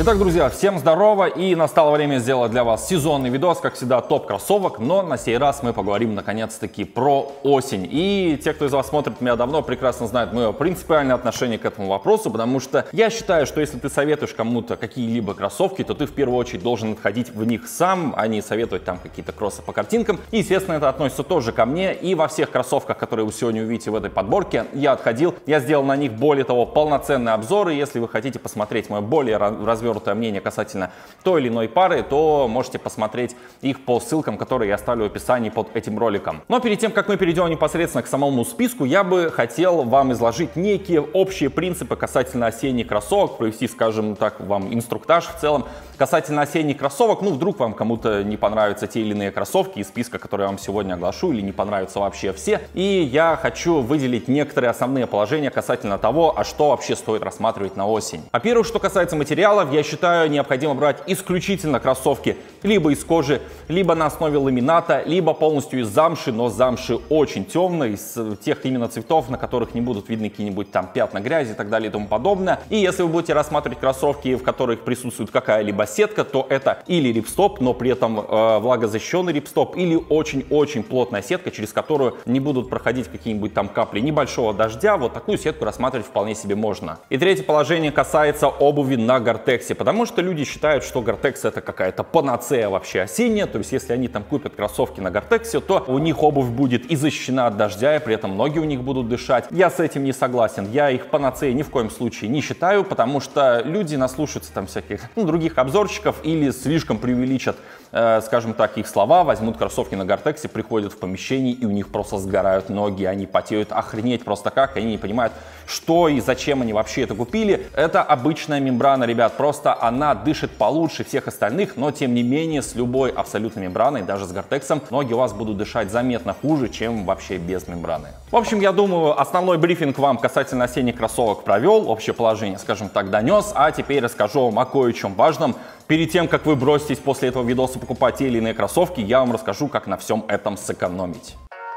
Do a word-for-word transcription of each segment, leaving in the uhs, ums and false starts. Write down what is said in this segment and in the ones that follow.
Итак, друзья, всем здорово, и настало время сделать для вас сезонный видос, как всегда, топ кроссовок, но на сей раз мы поговорим наконец-таки про осень. И те, кто из вас смотрит меня давно, прекрасно знают мое принципиальное отношение к этому вопросу, потому что я считаю, что если ты советуешь кому-то какие-либо кроссовки, то ты в первую очередь должен отходить в них сам, а не советовать там какие-то кроссы по картинкам. И, естественно, это относится тоже ко мне, и во всех кроссовках, которые вы сегодня увидите в этой подборке, я отходил, я сделал на них, более того, полноценные обзоры. Если вы хотите посмотреть мое более развернутое мнение касательно той или иной пары, то можете посмотреть их по ссылкам, которые я оставлю в описании под этим роликом. Но перед тем, как мы перейдем непосредственно к самому списку, я бы хотел вам изложить некие общие принципы касательно осенних кроссовок, провести, скажем так, вам инструктаж в целом касательно осенних кроссовок. Ну, вдруг вам кому-то не понравятся те или иные кроссовки из списка, которые я вам сегодня оглашу, или не понравятся вообще все. И я хочу выделить некоторые основные положения касательно того, а что вообще стоит рассматривать на осень. Во-первых, что касается материалов, я считаю, необходимо брать исключительно кроссовки либо из кожи, либо на основе ламината, либо полностью из замши, но замши очень темной, из тех именно цветов, на которых не будут видны какие-нибудь там пятна грязи и так далее и тому подобное. И если вы будете рассматривать кроссовки, в которых присутствует какая-либо сетка, то это или рипстоп, но при этом э, влагозащищенный рипстоп, или очень-очень плотная сетка, через которую не будут проходить какие-нибудь там капли небольшого дождя. Вот такую сетку рассматривать вполне себе можно. И третье положение касается обуви на Гортексе, потому что люди считают, что Гортекс это какая-то панацея вообще осенняя, то есть если они там купят кроссовки на Гортексе, то у них обувь будет и защищена от дождя, и при этом ноги у них будут дышать. Я с этим не согласен, я их панацеей ни в коем случае не считаю, потому что люди наслушаются там всяких ну, других обзорщиков или слишком преувеличат, э, скажем так, их слова, возьмут кроссовки на Гортексе, приходят в помещение и у них просто сгорают ноги, они потеют охренеть просто как, они не понимают, что и зачем они вообще это купили. Это обычная мембрана, ребят, просто она дышит получше всех остальных, но тем не менее с любой абсолютно мембраной, даже с Гортексом, ноги у вас будут дышать заметно хуже, чем вообще без мембраны. В общем, я думаю, основной брифинг вам касательно осенних кроссовок провел, общее положение, скажем так, донес, а теперь расскажу вам о кое-чем важном. Перед тем, как вы броситесь после этого видоса покупать те или иные кроссовки, я вам расскажу, как на всем этом сэкономить.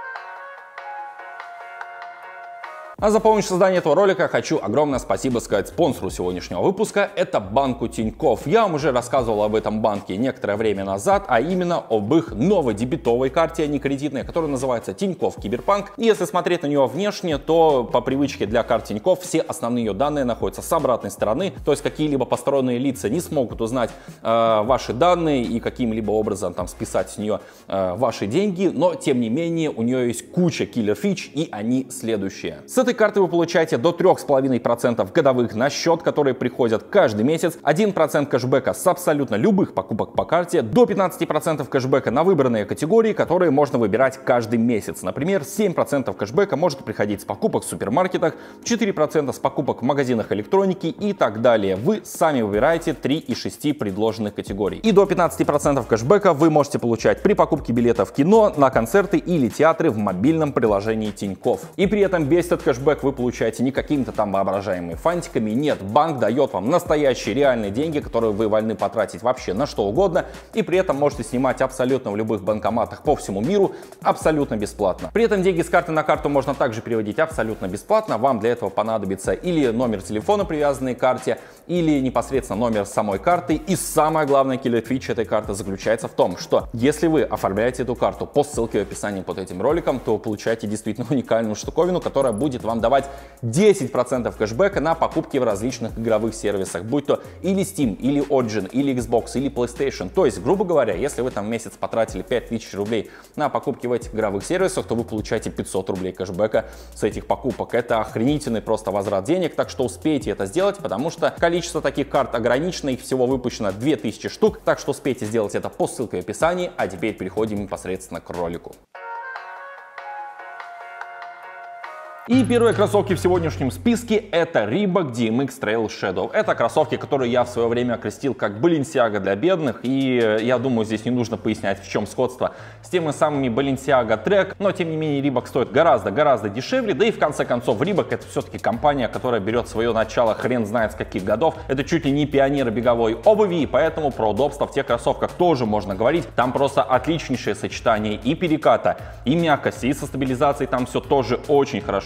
А за помощь в создании этого ролика хочу огромное спасибо сказать спонсору сегодняшнего выпуска. Это банку Тинькофф. Я вам уже рассказывал об этом банке некоторое время назад, а именно об их новой дебетовой карте, а не кредитной, которая называется Тинькофф Киберпанк. И если смотреть на нее внешне, то по привычке для карт Тинькофф все основные ее данные находятся с обратной стороны, то есть какие-либо посторонние лица не смогут узнать э, ваши данные и каким-либо образом там списать с нее э, ваши деньги, но тем не менее у нее есть куча киллер-фич, и они следующие. С этой карты вы получаете до трёх с половиной процентов годовых на счет, которые приходят каждый месяц, один процент кэшбэка с абсолютно любых покупок по карте, до пятнадцати процентов кэшбэка на выбранные категории, которые можно выбирать каждый месяц. Например, семь процентов кэшбэка может приходить с покупок в супермаркетах, четыре процента с покупок в магазинах электроники и так далее. Вы сами выбираете три из шести предложенных категорий. И до пятнадцати процентов кэшбэка вы можете получать при покупке билетов в кино, на концерты или театры в мобильном приложении Тинькофф. И при этом весь этот кэшбэк вы получаете не какими-то там воображаемыми фантиками. Нет, банк дает вам настоящие реальные деньги, которые вы вольны потратить вообще на что угодно, и при этом можете снимать абсолютно в любых банкоматах по всему миру абсолютно бесплатно. При этом деньги с карты на карту можно также переводить абсолютно бесплатно. Вам для этого понадобится или номер телефона, привязанный к карте, или непосредственно номер самой карты. И самая главная киллер-фича этой карты заключается в том, что если вы оформляете эту карту по ссылке в описании под этим роликом, то вы получаете действительно уникальную штуковину, которая будет вам давать десять процентов кэшбэка на покупки в различных игровых сервисах, будь то или Steam, или Origin, или Xbox, или PlayStation. То есть, грубо говоря, если вы там в месяц потратили пять тысяч рублей на покупки в этих игровых сервисах, то вы получаете пятьсот рублей кэшбэка с этих покупок. Это охренительный просто возврат денег, так что успейте это сделать, потому что количество таких карт ограничено, их всего выпущено две тысячи штук, так что успейте сделать это по ссылке в описании, а теперь переходим непосредственно к ролику. И первые кроссовки в сегодняшнем списке — это Reebok ди эм икс Trail Shadow. Это кроссовки, которые я в свое время окрестил как Balenciaga для бедных, и я думаю, здесь не нужно пояснять, в чем сходство с теми самыми Balenciaga Trek, но тем не менее Reebok стоит гораздо-гораздо дешевле, да и в конце концов Reebok — это все-таки компания, которая берет свое начало хрен знает с каких годов. Это чуть ли не пионеры беговой обуви, и поэтому про удобство в тех кроссовках тоже можно говорить. Там просто отличнейшее сочетание и переката, и мягкости, и со стабилизацией там все тоже очень хорошо.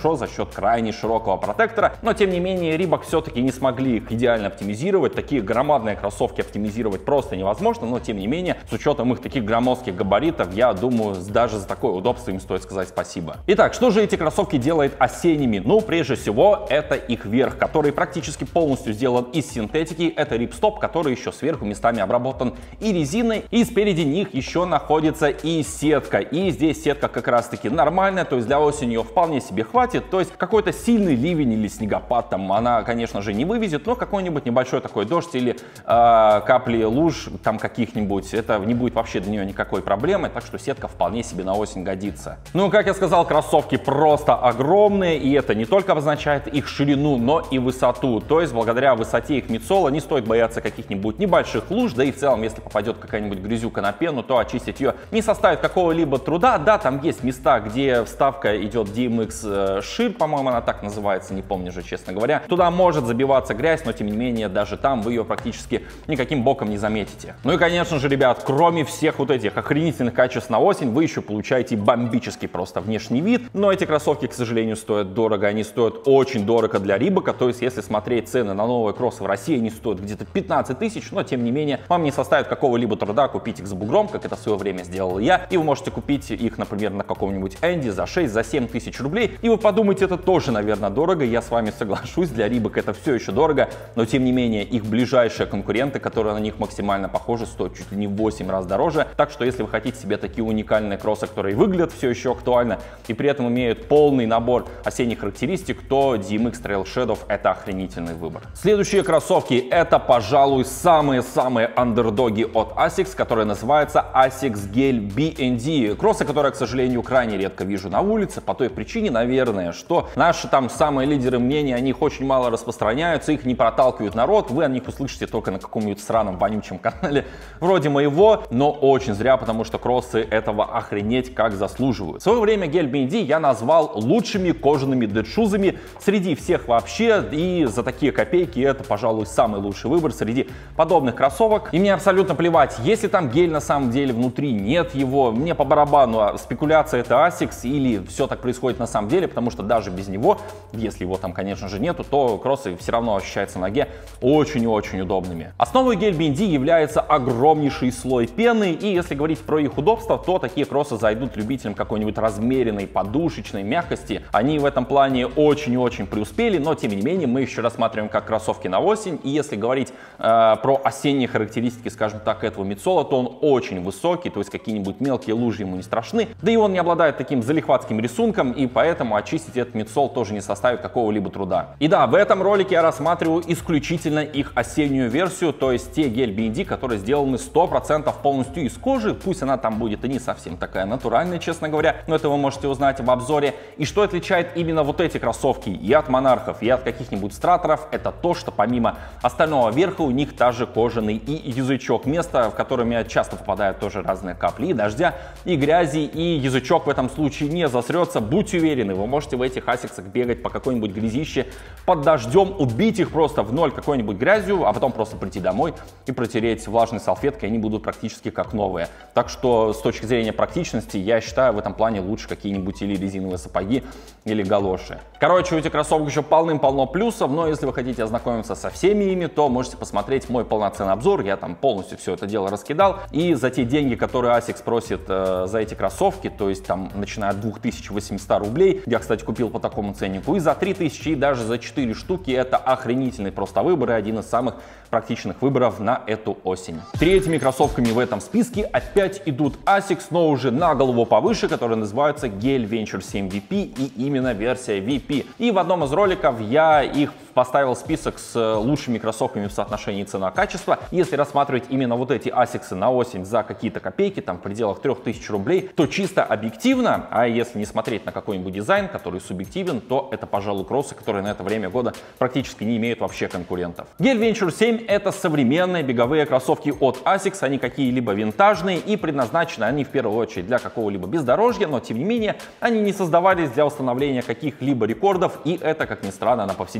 хорошо за счет крайне широкого протектора, но тем не менее Reebok все-таки не смогли их идеально оптимизировать. Такие громадные кроссовки оптимизировать просто невозможно, но тем не менее, с учетом их таких громоздких габаритов, я думаю, даже за такое удобство им стоит сказать спасибо. Итак, что же эти кроссовки делает осенними? Ну, прежде всего, это их верх, который практически полностью сделан из синтетики. Это рипстоп, который еще сверху местами обработан и резиной, и спереди них еще находится и сетка. И здесь сетка как раз таки нормальная, то есть для осени ее вполне себе хватит. То есть какой-то сильный ливень или снегопад там она, конечно же, не вывезет, но какой-нибудь небольшой такой дождь или э, капли луж там каких-нибудь, это не будет вообще для нее никакой проблемы, так что сетка вполне себе на осень годится. Ну, как я сказал, кроссовки просто огромные, и это не только обозначает их ширину, но и высоту. То есть благодаря высоте их мидсола не стоит бояться каких-нибудь небольших луж, да и в целом, если попадет какая-нибудь грязюка на пену, то очистить ее не составит какого-либо труда. Да, там есть места, где вставка идет ди эм икс Sheer, по-моему, она так называется, не помню же, честно говоря. Туда может забиваться грязь, но тем не менее, даже там вы ее практически никаким боком не заметите. Ну и, конечно же, ребят, кроме всех вот этих охренительных качеств на осень, вы еще получаете бомбический просто внешний вид. Но эти кроссовки, к сожалению, стоят дорого, они стоят очень дорого для Reebok. То есть, если смотреть цены на новые кроссы в России, они стоят где-то пятнадцать тысяч, но тем не менее, вам не составит какого-либо труда купить их с бугром, как это в свое время сделал я. И вы можете купить их, например, на каком-нибудь Энди за шесть, за семь тысяч рублей. И вы подумаете, это тоже, наверное, дорого. Я с вами соглашусь, для Reebok это все еще дорого, но тем не менее, их ближайшие конкуренты, которые на них максимально похожи, стоят чуть ли не в восемь раз дороже. Так что, если вы хотите себе такие уникальные кроссы, которые выглядят все еще актуально и при этом имеют полный набор осенних характеристик, то ди эм икс Trail Shadow это охренительный выбор. Следующие кроссовки это, пожалуй, самые-самые андердоги от Asics, которые называются Asics Gel би эн ди. Кроссы, которые, к сожалению, крайне редко вижу на улице, по той причине, наверное, что наши там самые лидеры мнения, о них очень мало распространяются, их не проталкивают народ, вы о них услышите только на каком-нибудь сраном вонючем канале вроде моего, но очень зря, потому что кроссы этого охренеть как заслуживают. В свое время Gel би эн ди я назвал лучшими кожаными дедшузами среди всех вообще, и за такие копейки это, пожалуй, самый лучший выбор среди подобных кроссовок. И мне абсолютно плевать, если там гель на самом деле внутри, нет его, мне по барабану, а спекуляция это Asics или все так происходит на самом деле, потому что даже без него, если его там, конечно же, нету, то кроссы все равно ощущаются на ноге очень и очень удобными. Основой Gel би эн ди является огромнейший слой пены, и если говорить про их удобство, то такие кроссы зайдут любителям какой-нибудь размеренной подушечной мягкости. Они в этом плане очень и очень преуспели, но тем не менее мы еще рассматриваем как кроссовки на осень, и если говорить э, про осенние характеристики, скажем так, этого мидсола, то он очень высокий, то есть какие-нибудь мелкие лужи ему не страшны, да и он не обладает таким залихватским рисунком, и поэтому очистить этот мидсол тоже не составит какого-либо труда. И да, в этом ролике я рассматриваю исключительно их осеннюю версию, то есть те Gel би эн ди, которые сделаны сто процентов полностью из кожи, пусть она там будет и не совсем такая натуральная, честно говоря, но это вы можете узнать в обзоре. И что отличает именно вот эти кроссовки и от монархов, и от каких-нибудь страторов, это то, что помимо остального верха у них также кожаный и язычок, место, в котором часто попадают тоже разные капли и дождя, и грязи, и язычок в этом случае не засрется, будьте уверены, вы можете в этих асиксах бегать по какой-нибудь грязище под дождем, убить их просто в ноль какой-нибудь грязью, а потом просто прийти домой и протереть влажной салфеткой, они будут практически как новые. Так что с точки зрения практичности, я считаю в этом плане лучше какие-нибудь или резиновые сапоги, или галоши. Короче, у этих кроссовок еще полным-полно плюсов, но если вы хотите ознакомиться со всеми ими, то можете посмотреть мой полноценный обзор, я там полностью все это дело раскидал, и за те деньги, которые Asics просит э, за эти кроссовки, то есть там начиная от двух тысяч восьмисот рублей, я, кстати, купил по такому ценнику, и за три тысячи, и даже за четыре штуки, это охренительный просто выбор и один из самых практичных выборов на эту осень. Третьими кроссовками в этом списке опять идут Asics, но уже на голову повыше, которые называются Gel Venture семь ви пи и именно версия ви пи. И в одном из роликов я их поставил список с лучшими кроссовками в соотношении цена-качество. Если рассматривать именно вот эти Asics на осень за какие-то копейки, там в пределах трёх тысяч рублей, то чисто объективно, а если не смотреть на какой-нибудь дизайн, который субъективен, то это, пожалуй, кроссы, которые на это время года практически не имеют вообще конкурентов. Gel Venture семь это современные беговые кроссовки от Asics, они какие-либо винтажные и предназначены они в первую очередь для какого-либо бездорожья, но тем не менее они не создавались для установления каких-либо рекордов, и это, как ни странно, на повседнев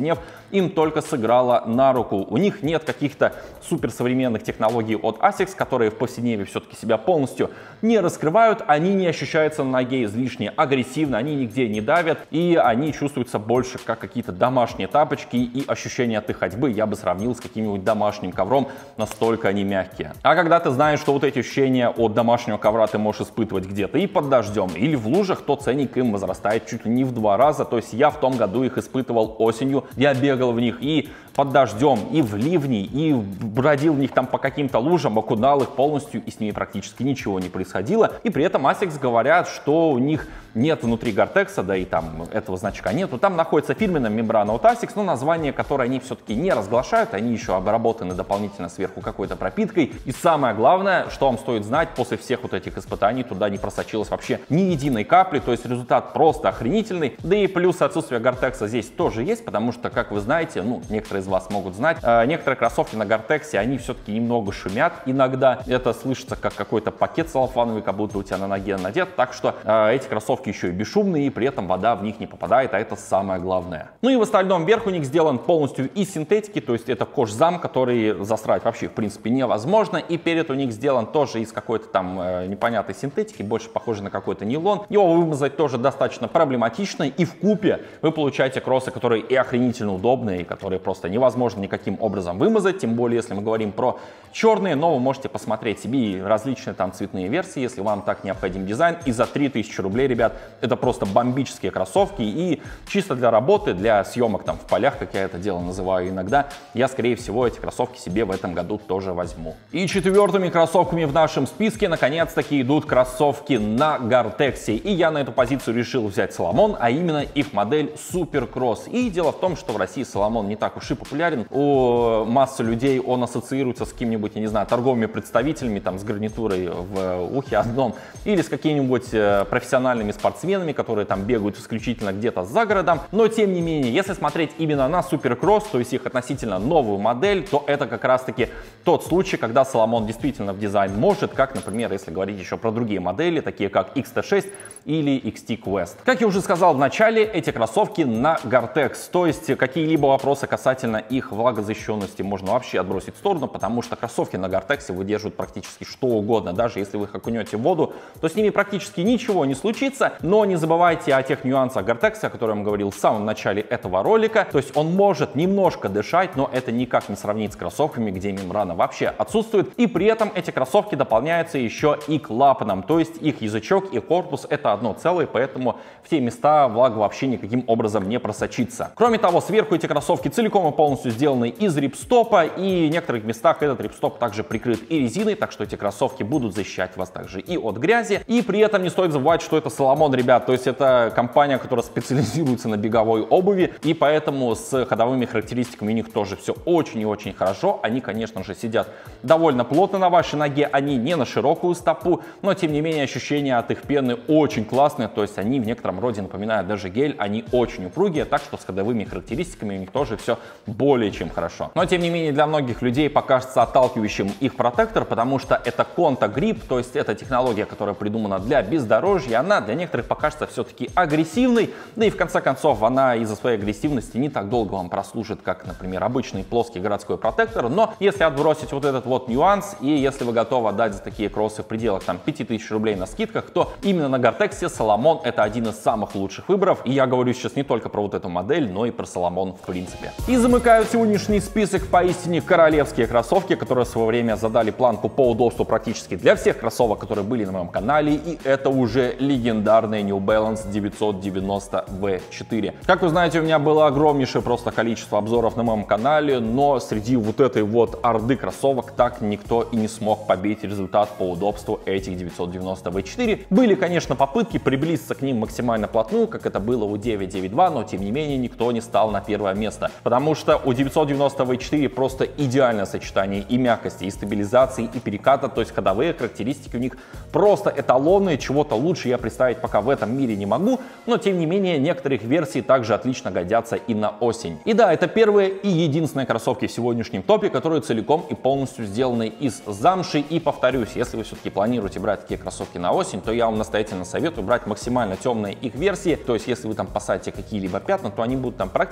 им только сыграла на руку. У них нет каких-то суперсовременных технологий от Asics, которые в повседневе все-таки себя полностью не раскрывают, они не ощущаются на ноге излишне агрессивно, они нигде не давят, и они чувствуются больше как какие-то домашние тапочки, и ощущение от их ходьбы я бы сравнил с каким-нибудь домашним ковром, настолько они мягкие. А когда ты знаешь, что вот эти ощущения от домашнего ковра ты можешь испытывать где-то и под дождем, или в лужах, то ценник им возрастает чуть ли не в два раза. То есть я в том году их испытывал осенью, я бегал в них и под дождем, и в ливне, и бродил в них там по каким-то лужам, окунал их полностью, и с ними практически ничего не происходило. И при этом Asics говорят, что у них нет внутри Gore-Tex, да и там этого значка нету. Там находится фирменная мембрана от Asics, но название, которое они все-таки не разглашают, они еще обработаны дополнительно сверху какой-то пропиткой. И самое главное, что вам стоит знать, после всех вот этих испытаний туда не просочилось вообще ни единой капли, то есть результат просто охренительный. Да и плюс отсутствие Gore-Tex здесь тоже есть, потому что, как вы знаете, ну, некоторые из вас могут знать, э, некоторые кроссовки на Gore-Tex, они все-таки немного шумят иногда. Это слышится как какой-то пакет целлофановый, как будто у тебя на ноге надет. Так что э, эти кроссовки еще и бесшумные, и при этом вода в них не попадает, а это самое главное. Ну и в остальном верх у них сделан полностью из синтетики, то есть это кожзам, который засрать вообще в принципе невозможно. И перед у них сделан тоже из какой-то там э, непонятной синтетики, больше похоже на какой-то нейлон. Его вымазать тоже достаточно проблематично, и вкупе вы получаете кроссы, которые и охренительно удобные, и которые просто невозможно никаким образом вымазать, тем более если мы говорим про черные, но вы можете посмотреть себе различные там цветные версии, если вам так необходим дизайн. И за три тысячи рублей, ребят, это просто бомбические кроссовки, и чисто для работы, для съемок там в полях, как я это дело называю иногда, я скорее всего эти кроссовки себе в этом году тоже возьму. И четвертыми кроссовками в нашем списке наконец-таки идут кроссовки на Gore-Tex, и я на эту позицию решил взять Salomon, а именно их модель Supercross. И дело в том, что в России Salomon не так уж и популярен, у массы людей он ассоциируется с какими-нибудь, я не знаю, торговыми представителями, там, с гарнитурой в ухе одном, или с какими-нибудь профессиональными спортсменами, которые там бегают исключительно где-то за городом. Но тем не менее, если смотреть именно на Supercross, то есть их относительно новую модель, то это как раз-таки тот случай, когда Salomon действительно в дизайн может, как, например, если говорить еще про другие модели, такие как икс ти шесть или икс ти Quest. Как я уже сказал в начале, эти кроссовки на Gore-Tex, то есть какие-либо вопросы касательно их влагозащищенности можно вообще отбросить в сторону, потому что кроссовки на Gore-Tex выдерживают практически что угодно. Даже если вы их окунете в воду, то с ними практически ничего не случится. Но не забывайте о тех нюансах Gore-Tex, о которых я говорил в самом начале этого ролика. То есть он может немножко дышать, но это никак не сравнить с кроссовками, где мембрана вообще отсутствует. И при этом эти кроссовки дополняются еще и клапаном, то есть их язычок и корпус это одно целое, поэтому в те места влага вообще никаким образом не просочится. Кроме того, сверху эти кроссовки целиком и полностью сделаны из рипстопа, и в некоторых местах этот рипстоп также прикрыт и резиной, так что эти кроссовки будут защищать вас также и от грязи. И при этом не стоит забывать, что это Salomon, ребят, то есть это компания, которая специализируется на беговой обуви, и поэтому с ходовыми характеристиками у них тоже все очень и очень хорошо. Они, конечно же, сидят довольно плотно на вашей ноге, они не на широкую стопу, но тем не менее ощущения от их пены очень классные, то есть они в некотором роде напоминают даже гель, они очень упругие, так что с ходовыми характеристиками у них тоже все более чем хорошо. Но тем не менее для многих людей покажется отталкивающим их протектор, потому что это Conta Grip, то есть это технология, которая придумана для бездорожья, она для некоторых покажется все-таки агрессивной, да и в конце концов она из-за своей агрессивности не так долго вам прослужит, как, например, обычный плоский городской протектор, но если отбросить вот этот вот нюанс, и если вы готовы отдать за такие кроссы в пределах там пяти тысяч рублей на скидках, то именно на Gore-Tex Salomon это один из самых лучших выборов, и я говорю сейчас не только про вот эту модель, но и про Salomon в принципе. И замыкают сегодняшний список поистине королевские кроссовки, которые в свое время задали планку по удобству практически для всех кроссовок, которые были на моем канале, и это уже легендарные New Balance девятьсот девяносто ви четыре. Как вы знаете, у меня было огромнейшее просто количество обзоров на моем канале, но среди вот этой вот орды кроссовок так никто и не смог побить результат по удобству этих девятьсот девяносто ви четыре. Были, конечно, попытки приблизиться к ним максимально плотную, как это было у девять девять два, но тем не менее никто не стал на первое место, потому что у девятьсот девяносто ви четыре просто идеальное сочетание и мягкости, и стабилизации, и переката, то есть ходовые характеристики у них просто эталонные, чего-то лучше я представить пока в этом мире не могу, но тем не менее некоторых версий также отлично годятся и на осень. И да, это первые и единственные кроссовки в сегодняшнем топе, которые целиком и полностью сделаны из замши, и повторюсь, если вы все-таки планируете брать такие кроссовки на осень, то я вам настоятельно советую брать максимально темные их версии, то есть если вы там посадите какие-либо пятна, то они будут там практически не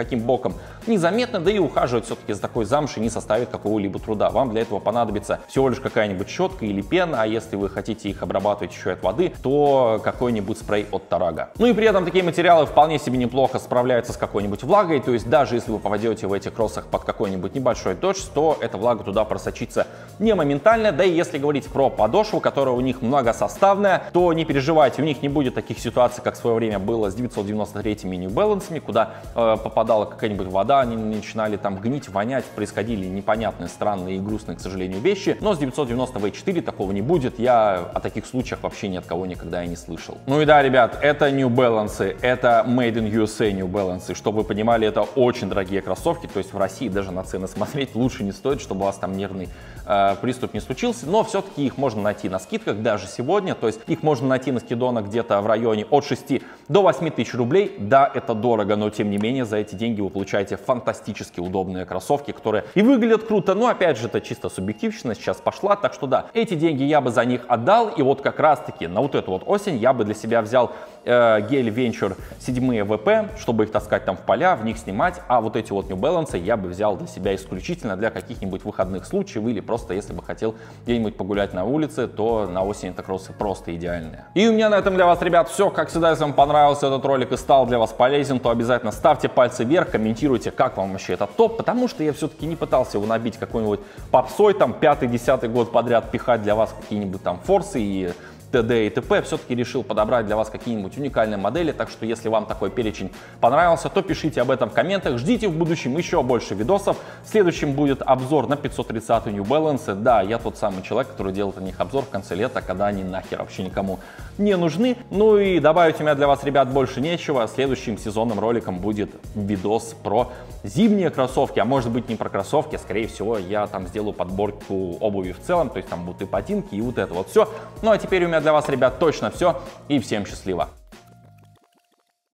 никаким боком незаметны, да и ухаживать все-таки за такой замшей не составит какого-либо труда. Вам для этого понадобится всего лишь какая-нибудь щетка или пена, а если вы хотите их обрабатывать еще от воды, то какой-нибудь спрей от Тарага. Ну и при этом такие материалы вполне себе неплохо справляются с какой-нибудь влагой, то есть даже если вы попадете в этих кроссах под какой-нибудь небольшой дождь, то эта влага туда просочится не моментально. Да и если говорить про подошву, которая у них многосоставная, то не переживайте, у них не будет таких ситуаций, как в свое время было с девятьсот девяносто третьими New Balance, куда э, попадала какая-нибудь вода, они начинали там гнить, вонять, происходили непонятные, странные и грустные, к сожалению, вещи. Но с девятьсот девяносто ви четыре такого не будет, я о таких случаях вообще ни от кого никогда и не слышал. Ну и да, ребят, это New Balance, это Made in ю эс эй New Balance, чтобы вы понимали, это очень дорогие кроссовки, то есть в России даже на цены смотреть лучше не стоит, чтобы у вас там нервный э, приступ не случился, но все-таки их можно найти на скидках даже сегодня, то есть их можно найти на скидонах где-то в районе от шести до восьми тысяч рублей. Да, это дорого, но тем не менее за эти деньги вы получаете фантастически удобные кроссовки, которые и выглядят круто, но опять же это чисто субъективщина сейчас пошла, так что да, эти деньги я бы за них отдал, и вот как раз таки на вот эту вот осень я бы для себя взял э, гель Venture седьмые вэ пэ, чтобы их таскать там в поля, в них снимать, а вот эти вот New Balance я бы взял для себя исключительно для каких-нибудь выходных случаев или просто если бы хотел где-нибудь погулять на улице, то на осень это кроссы просто идеальные. И у меня на этом для вас, ребят, все. Как всегда, если вам понравился этот ролик и стал для вас полезен, то обязательно ставьте пальцы вверх, комментируйте, как вам вообще этот топ, потому что я все-таки не пытался его набить какой-нибудь попсой, там пятый-десятый год подряд пихать для вас какие-нибудь там форсы и т.д. и т.п. Все-таки решил подобрать для вас какие-нибудь уникальные модели, так что если вам такой перечень понравился, то пишите об этом в комментах, ждите в будущем еще больше видосов. Следующим будет обзор на пятьсот тридцатый New Balance. Да, я тот самый человек, который делает о них обзор в конце лета, когда они нахер вообще никому не нужны. Ну и добавить у меня для вас, ребят, больше нечего. Следующим сезонным роликом будет видос про зимние кроссовки, а может быть не про кроссовки, скорее всего я там сделаю подборку обуви в целом, то есть там будут и ботинки, и вот это вот все. Ну а теперь у меня для вас, ребят, точно все, и всем счастливо!